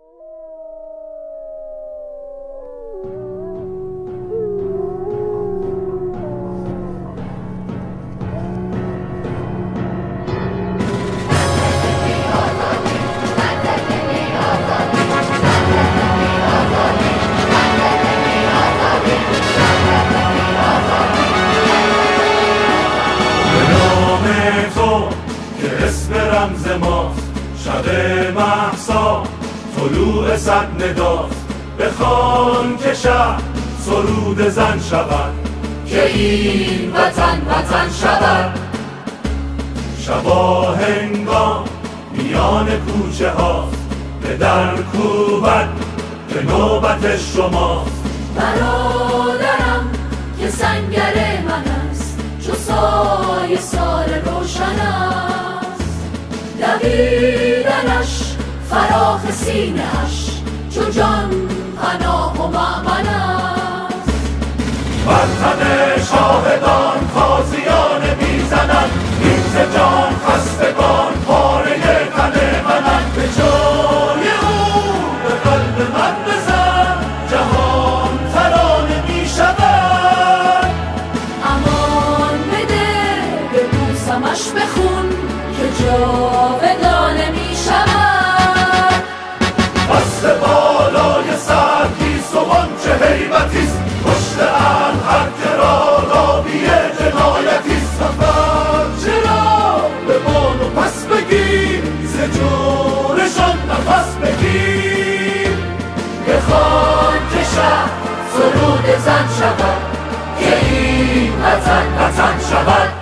رمز ماست شب مهسا طلوع صد نداست بخوان که شب سرود زن شود که این وطن وطن شود شبا هنگام میان کوچه هاست به در کوبت که نوبت شماست برادرم که سنگر من است چو سایه سار روشن است دویدنش فراخ سینه اش چو جان پناه و مأمن است وطن شاهدان تازیان میزنند این ز جان خستگان پاره تن منند به جای او به قلب من بزن جهان ترانه میشود امان بده به بوسمش بخون که جاودانه میشود دست بالای سرگیس و آنچه هیبتیست پشت ان هر که را راوی جنایتیست سفر چرا به بان و پس بگیر ز جورشان نفس بگیر بخوان که شب سرود زن شود که این وطن وطن شود